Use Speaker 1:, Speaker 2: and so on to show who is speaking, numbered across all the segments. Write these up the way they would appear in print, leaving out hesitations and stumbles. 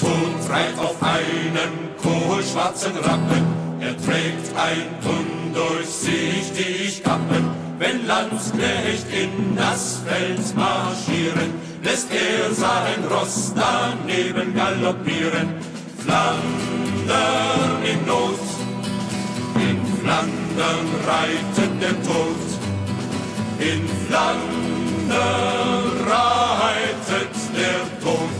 Speaker 1: Tod reitet auf einem kohlschwarzen Rappen, er trägt ein undurchsichtig Kappen. Wenn Landsknecht in das Feld marschieren, lässt er sein Ross daneben galoppieren. Flandern in Not, in Flandern reitet der Tod, in Flandern reitet der Tod.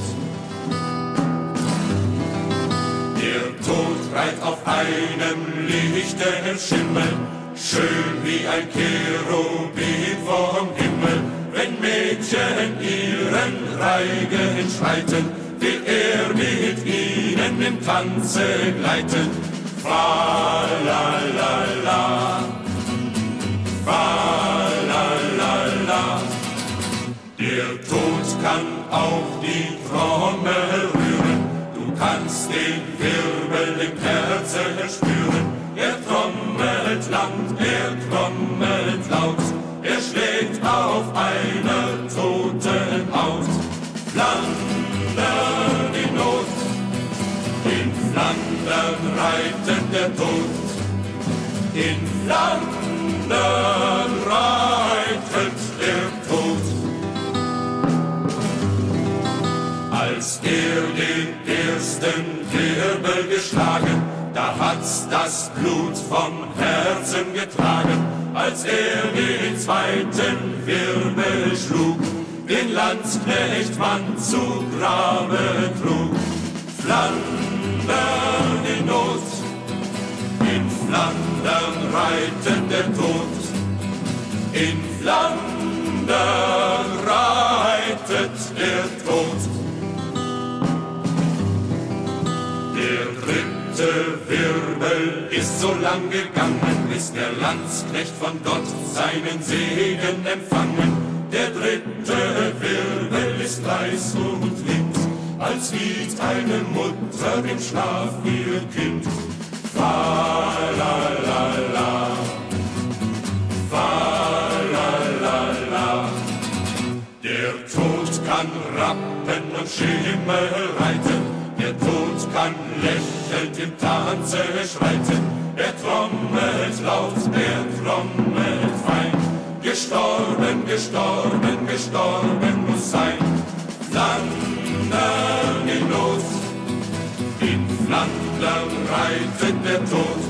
Speaker 1: Der Tod reitet auf einem lichten Schimmel, schön wie ein Cherubim vom Himmel. Wenn Mädchen ihren Reigen schreiten, will er mit ihnen im Tanze gleiten. Fa la la la, fa la la la. Der Tod kann auch die Trommel rühren, du kannst den Wirbel im Herzen spüren. Er trommelt lang, er trommelt laut, er schlägt auf einer toten Haut. Flandern in Not, in Flandern reitet der Tod, in Flandern reitet der Tod. Als er den ersten Wirbel geschlagen, da hat's das Blut vom Herzen getragen. Als er den zweiten Wirbel schlug, den Landsknecht man zu Grabe trug. Flandern in Not, in Flandern reitet der Tod, in Flandern reitet der Tod. Der dritte Wirbel ist so lang gegangen, bis der Landsknecht von Gott seinen Segen empfangen. Der dritte Wirbel ist leis und links, als wiegt eine Mutter im Schlaf ihr Kind. Fa la la la, fa la la la. Der Tod kann Rappen und Schimmel reiten, der Tod kann lächelnd im Tanze schreiten. Er trommelt laut, er trommelt fein. Gestorben, gestorben, gestorben muss sein. Flandern in Not, in Flandern reitet der Tod,